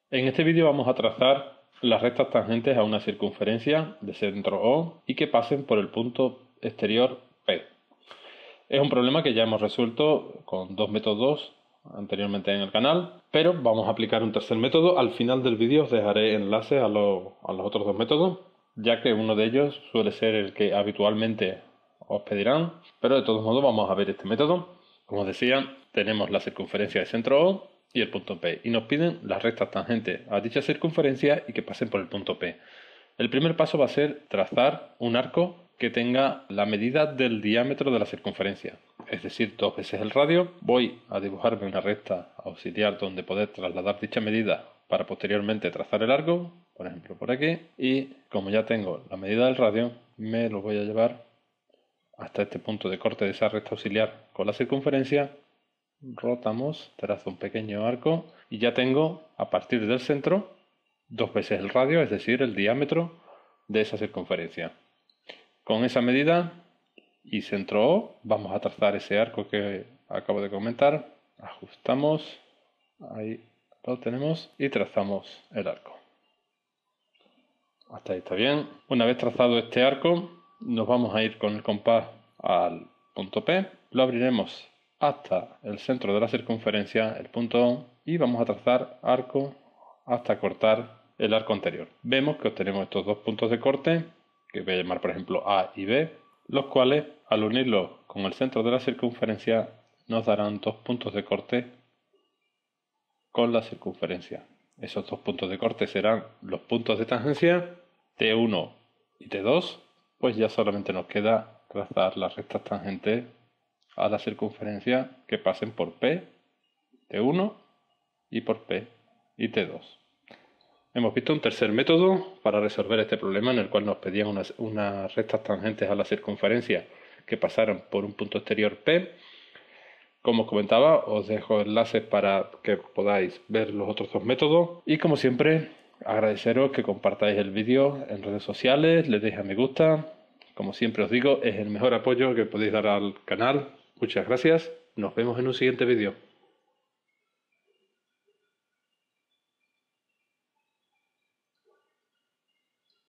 En este vídeo vamos a trazar las rectas tangentes a una circunferencia de centro O y que pasen por el punto exterior P. Es un problema que ya hemos resuelto con dos métodos anteriormente en el canal, pero vamos a aplicar un tercer método. Al final del vídeo os dejaré enlaces a los otros dos métodos, ya que uno de ellos suele ser el que habitualmente os pedirán, pero de todos modos vamos a ver este método. Como os decía, tenemos la circunferencia de centro O y el punto P, y nos piden las rectas tangentes a dicha circunferencia y que pasen por el punto P. El primer paso va a ser trazar un arco que tenga la medida del diámetro de la circunferencia, es decir, 2 veces el radio. Voy a dibujarme una recta auxiliar donde poder trasladar dicha medida para posteriormente trazar el arco, por ejemplo por aquí, y como ya tengo la medida del radio, me lo voy a llevar hasta este punto de corte de esa recta auxiliar con la circunferencia. Rotamos, trazo un pequeño arco y ya tengo a partir del centro 2 veces el radio, es decir, el diámetro de esa circunferencia. Con esa medida y centro O vamos a trazar ese arco que acabo de comentar. Ajustamos, ahí lo tenemos y trazamos el arco. Hasta ahí está bien. Una vez trazado este arco, nos vamos a ir con el compás al punto P, lo abriremos hasta el centro de la circunferencia, el punto O, y vamos a trazar arco hasta cortar el arco anterior. Vemos que obtenemos estos dos puntos de corte, que voy a llamar por ejemplo A y B, los cuales al unirlos con el centro de la circunferencia nos darán dos puntos de corte con la circunferencia. Esos dos puntos de corte serán los puntos de tangencia T1 y T2, pues ya solamente nos queda trazar las rectas tangentes a la circunferencia que pasen por P, T1 y por P y T2. Hemos visto un tercer método para resolver este problema en el cual nos pedían unas rectas tangentes a la circunferencia que pasaran por un punto exterior P. Como os comentaba, os dejo enlaces para que podáis ver los otros dos métodos. Y como siempre, agradeceros que compartáis el vídeo en redes sociales, le deis a me gusta. Como siempre os digo, es el mejor apoyo que podéis dar al canal. Muchas gracias. Nos vemos en un siguiente vídeo.